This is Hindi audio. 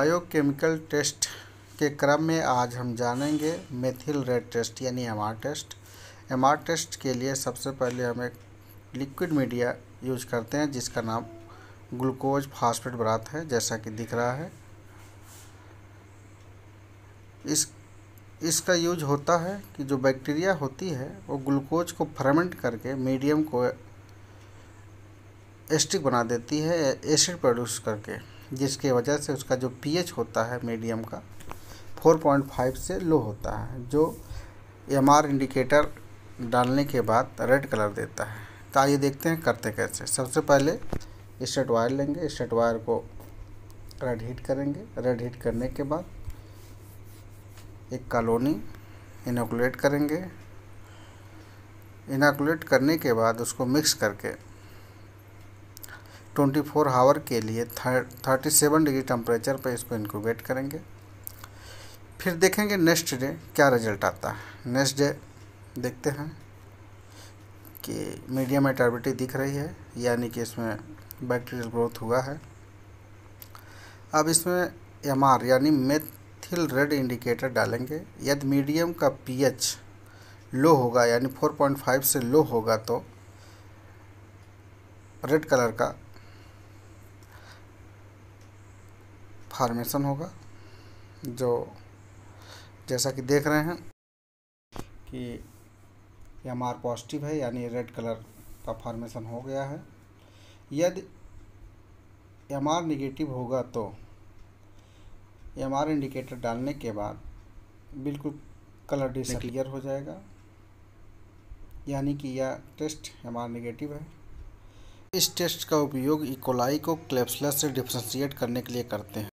बायोकेमिकल टेस्ट के क्रम में आज हम जानेंगे मेथिल रेड टेस्ट यानी एमआर टेस्ट। एमआर टेस्ट के लिए सबसे पहले हम एक लिक्विड मीडिया यूज करते हैं जिसका नाम ग्लूकोज फास्फेट ब्राथ है, जैसा कि दिख रहा है। इसका यूज होता है कि जो बैक्टीरिया होती है वो ग्लूकोज को फर्मेंट करके मीडियम को एसिडिक बना देती है, एसिड प्रोड्यूस करके, जिसके वजह से उसका जो पीएच होता है मीडियम का 4.5 से लो होता है, जो एमआर इंडिकेटर डालने के बाद रेड कलर देता है। तो आइए देखते हैं करते कैसे। सबसे पहले स्टेट वायर लेंगे, स्टेट वायर को रेड हीट करेंगे। रेड हीट करने के बाद एक कॉलोनी इनोकुलेट करेंगे। इनोकुलेट करने के बाद उसको मिक्स करके 24 आवर के लिए 37 डिग्री टेम्परेचर पर इसको इंक्यूबेट करेंगे। फिर देखेंगे नेक्स्ट डे क्या रिजल्ट आता है। नेक्स्ट डे देखते हैं कि मीडियम एटर्बिलिटी दिख रही है, यानी कि इसमें बैक्टीरियल ग्रोथ हुआ है। अब इसमें एमआर यानी मेथिल रेड इंडिकेटर डालेंगे। यदि मीडियम का पीएच लो होगा यानी 4.5 से लो होगा तो रेड कलर का फॉर्मेशन होगा, जो जैसा कि देख रहे हैं कि एमआर पॉजिटिव है यानी रेड कलर का फॉर्मेशन हो गया है। यदि एमआर निगेटिव होगा तो एमआर इंडिकेटर डालने के बाद बिल्कुल कलर डिसअपीयर हो जाएगा, यानी कि यह टेस्ट एमआर निगेटिव है। इस टेस्ट का उपयोग इकोलाई को क्लैप्सियस से डिफरेंशिएट करने के लिए करते हैं।